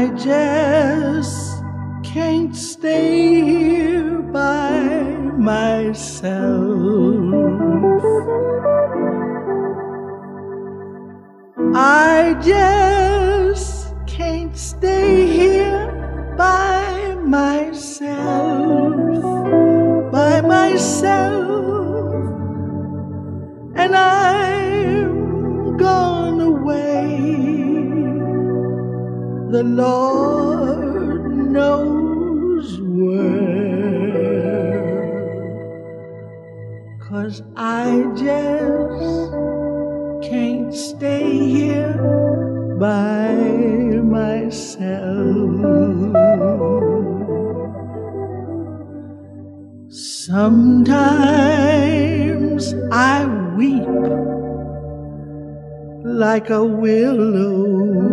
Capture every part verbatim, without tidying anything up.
I just can't stay here by myself. I just can't stay here by myself, by myself, and I'm gone away. The Lord knows where, 'cause I just can't stay here by myself. Sometimes I weep like a willow.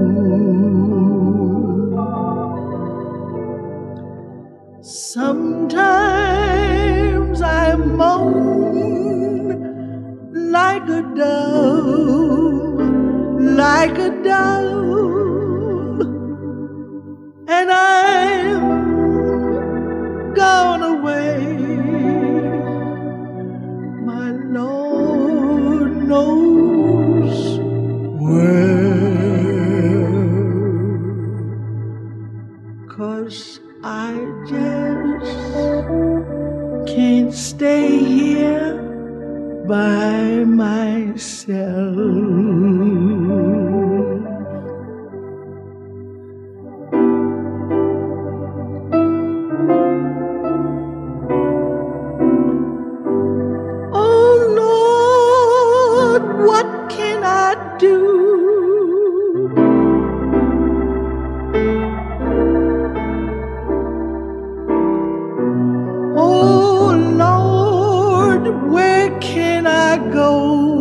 Sometimes I moan like a dove, like a dove, and I'm gone away. My Lord knows where, 'cause I just can't stay here by myself. Oh Lord, what can I do? Oh Lord, where can I go?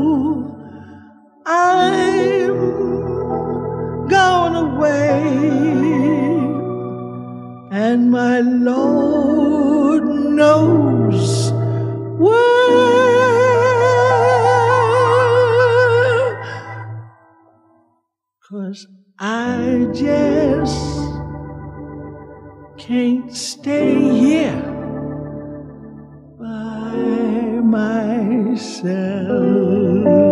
I'm gone away, and my Lord knows where, 'cause I just can't stay here by myself.